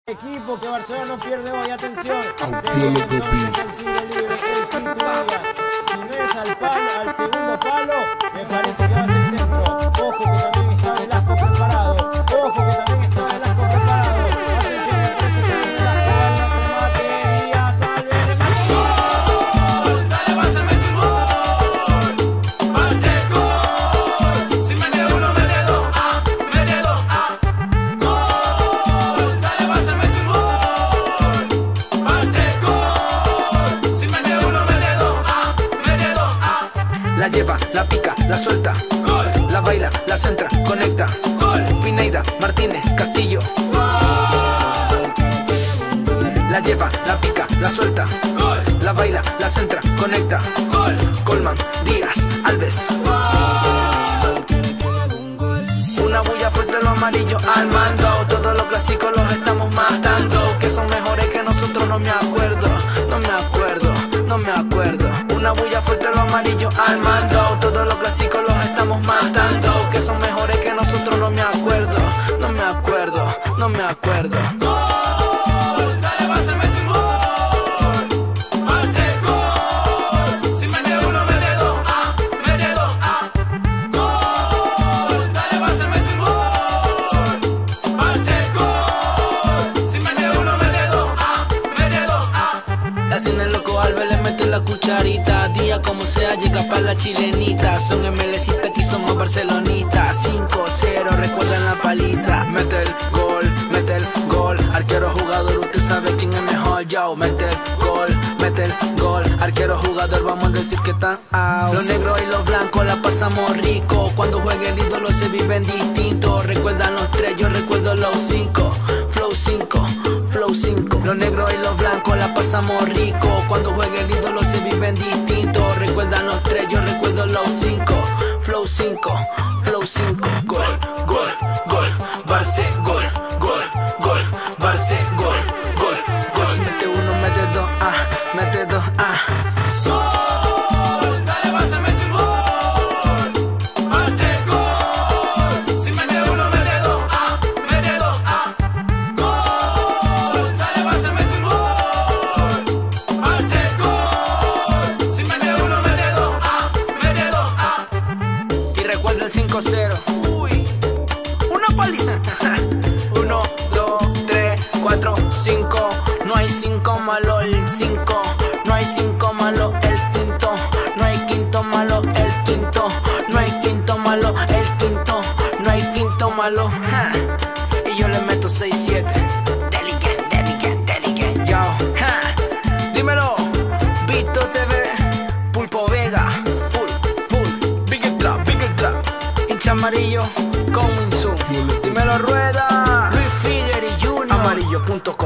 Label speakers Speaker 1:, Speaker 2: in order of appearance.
Speaker 1: Equipo que Barcelona no pierde hoy, atención.
Speaker 2: Audiólogo Beats.
Speaker 1: Si no es al palo, al segundo palo, me parece que va a ser centro. Ojo que también está Velasco preparado. Ojo que también está Velasco preparado. Atención, me parece que está jugando el remate. Díaz Alves.
Speaker 3: ¡Gol! Dale, Barça, mete un gol. Barça, gol. Si mete uno, mete dos. Mete dos. Gol. Dale, Barça, mete un gol. Barça, gol. Si mete uno, mete dos. Mete dos.
Speaker 4: La lleva, la pica, la suelta,
Speaker 3: Gol.
Speaker 4: la baila, la centra, conecta.
Speaker 3: Gol.
Speaker 4: Pineida, Martínez, Castillo. La lleva, la pica, la suelta,
Speaker 3: Gol.
Speaker 4: la baila, la centra, conecta.
Speaker 3: Gol.
Speaker 4: Colman, Díaz, Alves. Una bulla fuerte, lo amarillo al mando. Todos los clásicos los estamos matando. Que son mejores que nosotros, no me acuerdo. No me acuerdo, no me acuerdo. Una bulla fuerte, lo amarillo al mando. Todos los clásicos los estamos matando. Que son mejores que nosotros, no me acuerdo. No me acuerdo, no me acuerdo.
Speaker 3: Gol. Dale, Barça, mete un gol. Barça, gol. Si mete uno, mete dos. Mete dos. Gol. Dale, Barça, mete un gol. Barça, gol. Si mete uno, mete dos. Mete dos.
Speaker 4: La tiene loco Alves, le mete la cucharita. Día como sea, llega para la chilenita. Son MLCistas, aquí somos barcelonistas. 5-0, recuerdan la paliza. Mete el gol, arquero jugador, usted sabe quién es mejor. Yo, mete el gol, arquero jugador, vamos a decir que están out. Los negros y los blancos la pasamos rico. Cuando juegue el ídolo se viven distintos. Recuerdan los 3, yo recuerdo los 5. Flow 5, Flow 5. Los negros y los blancos la pasamos rico. Cuando juegue el ídolo se viven distintos. Recuerdan los 3, yo recuerdo los 5. Flow 5, Flow 5. Gol, gol, gol. Barça, gol, gol, gol. Barça, gol, gol, gol. Si mete uno, mete dos, mete dos,
Speaker 3: Gol. Dale, Barça, mete un gol. Barça, gol. Si mete uno, mete dos. Mete dos. Gol. Dale, Barça, mete un gol. Barça, gol. Si mete uno, mete dos. Mete dos.
Speaker 4: Y recuerda el 5-0. Uy, una paliza. 1, 2, 3, 4, 5. No hay 5 malo el 5. No hay 5 malo el quinto. No hay quinto malo el quinto. No hay quinto malo el quinto. No hay quinto malo. Y yo le meto 6-7. Delicate, yo. Dímelo. Vito TV. Pulpo Vega. Big Trap. Hincha amarillo. Coming soon. Dímelo Rueda. Luis Figueroa Jr. Amarillo.com.